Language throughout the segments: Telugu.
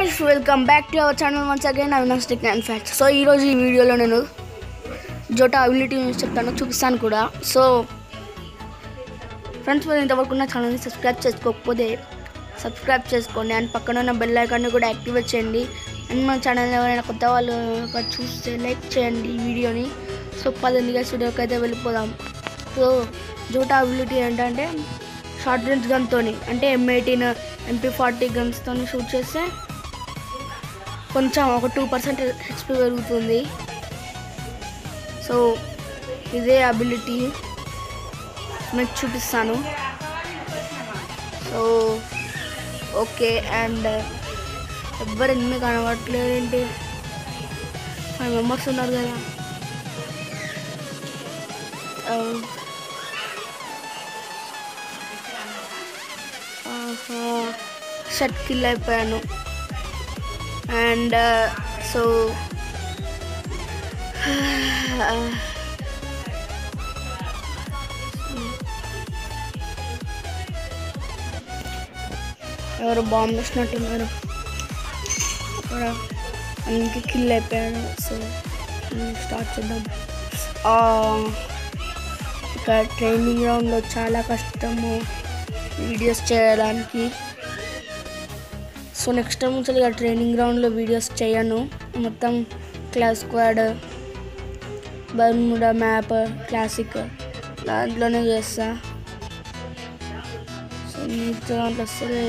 guys, welcome back to our channel once again. Avinash Tech and Facts. So ee roju ee video lo nenu Jota ability guరించి చెప్తాను చూపిస్తాను కూడా. సో ఫ్రెండ్స్ మీరు ఇంతవరకు నా ఛానల్ని సబ్స్క్రైబ్ చేసుకోకపోతే సబ్స్క్రైబ్ చేసుకోండి అండ్ పక్కన ఉన్న బెల్ ఐకాన్ని కూడా యాక్టివేట్ చేయండి. అండ్ మన ఛానల్ ఎవరైనా కొత్త వాళ్ళు చూస్తే లైక్ చేయండి ఈ వీడియోని. సో పదండి వీడియోకి అయితే వెళ్ళిపోదాం. సో జోటా అబిలిటీ ఏంటంటే షార్ట్ రేంజ్ గన్తో అంటే M18 MP40 గన్స్తో షూట్ చేస్తే కొంచెం ఒక 2% HP పెరుగుతుంది. సో ఇదే అబిలిటీ మీకు చూపిస్తాను. సో ఓకే అండ్ ఎవ్వరు ఎన్ని కనబడట్లేదు ఏంటి, 5 మెంబర్స్ ఉన్నారు కదా. షట్ కిల్ అయిపోయాను. అండ్ సో ఎవరు బాంబు వేసినట్టున్నారు అక్కడ, అందుకే కిల్ అయిపోయాను. సో స్టార్ట్ చేద్దాం. ఇక్కడ ట్రైనింగ్ గ్రౌండ్లో చాలా కష్టము వీడియోస్ చేయడానికి. సో నెక్స్ట్ టైం నుంచి ఇక ట్రైనింగ్ గ్రౌండ్లో వీడియోస్ చేయను, మొత్తం class squad, Bermuda map, classic దాంట్లోనే చేస్తా. సో మిగతా దాంట్లో వస్తుంది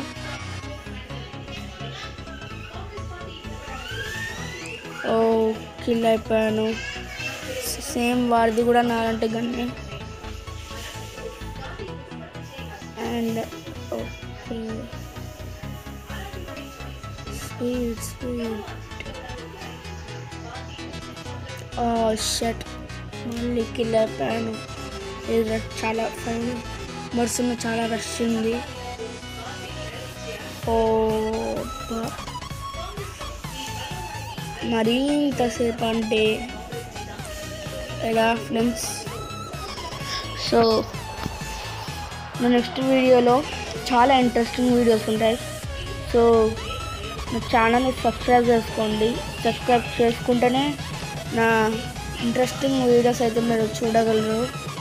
కిల్ అయిపోయాను. సేమ్ వాడిది కూడా నాలంటే గన్నే. అండ్ ఓకే స్పీడ్ షట్ మళ్ళీ కిల్ అయిపోయాను. ఇది చాలా ఫైన్ మరుసున్న చాలా రష్ ఉంది. మరీ ఇంతసేపు అంటే ఎలా ఫ్రెండ్స్. సో నా నెక్స్ట్ వీడియోలో చాలా ఇంట్రెస్టింగ్ వీడియోస్ ఉంటాయి. సో నా ఛానల్ని సబ్స్క్రైబ్ చేసుకోండి. సబ్స్క్రైబ్ చేసుకుంటేనే నా ఇంట్రెస్టింగ్ వీడియోస్ అయితే మీరు చూడగలరు.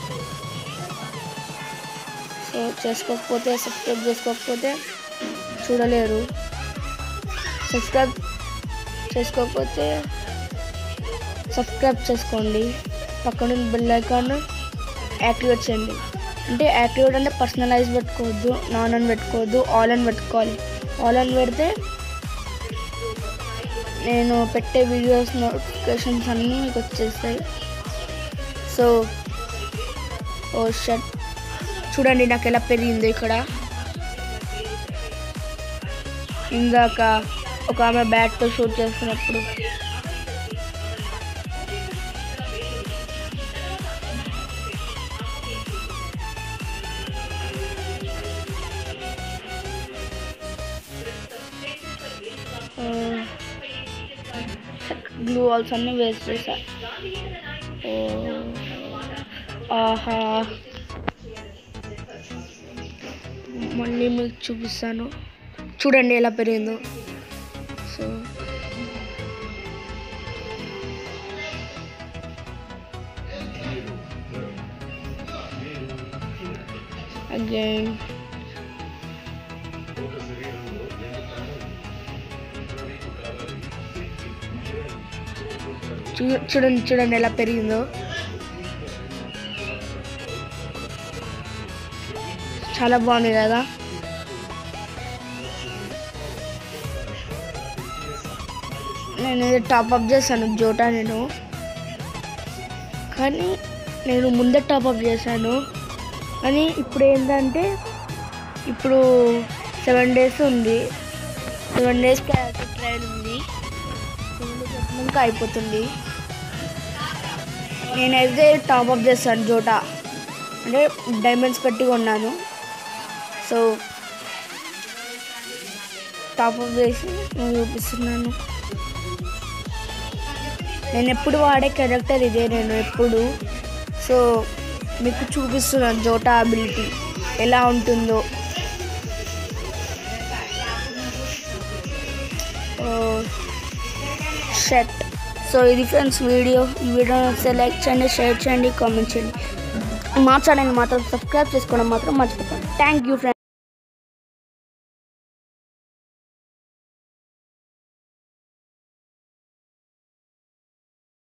సో సబ్స్క్రైబ్ చేసుకోకపోతే చూడలేరు. సబ్స్క్రైబ్ చేసుకోకపోతే సబ్స్క్రైబ్ చేసుకోండి. పక్కన బెల్ ఐకాన్ యాక్టివేట్ చేయండి. అంటే యాక్టివేట్ అంటే పర్సనలైజ్ పెట్టుకోవద్దు, నాన్ అని పెట్టుకోవద్దు, ఆల్ అని పెట్టుకోవాలి. ఆల్ అని పెడితే నేను పెట్టే వీడియోస్ నోటిఫికేషన్స్ అన్నీ మీకు వచ్చేస్తాయి. సో షట్ చూడండి నాకు ఎలా పెరిగింది. ఇక్కడ ఇందాక ఒక ఆమె బ్యాట్తో షూట్ చేస్తున్నప్పుడు గ్లూ వాల్స్ అన్నీ వేస్ట్ చేశా. ఆహా మళ్ళీ మీకు చూపిస్తాను, చూడండి ఎలా పెరిగిందో. సో అగైన్ చూడండి ఎలా పెరిగిందో. చాలా బాగుంది కదా. నేను ఇది టాప్అప్ చేశాను జోటా కానీ నేను ముందే టాప్అప్ చేశాను. కానీ ఇప్పుడు ఏంటంటే ఇప్పుడు 7 days ఉంది, 7 days ట్రయల్ ఉంది, 7 days అయిపోయాక అయిపోతుంది. నేనైతే టాప్అప్ చేస్తాను జోటా, అంటే డైమండ్స్ పెట్టి కొన్నాను. సో టాప్అప్ చేసి నేను చూపిస్తున్నాను. నేను ఎప్పుడు వాడే క్యారెక్టర్ ఇదే నేను ఎప్పుడు. సో మీకు చూపిస్తున్నాను జోటా అబిలిటీ ఎలా ఉంటుందో. షర్ట్. సో ఇది ఫ్రెండ్స్ వీడియో. ఈ వీడియో నచ్చితే లైక్ చేయండి, షేర్ చేయండి, కామెంట్ చేయండి. మా ఛానల్ మాత్రం సబ్స్క్రైబ్ చేసుకోవడం మాత్రం మర్చిపోకండి. Thank you friends.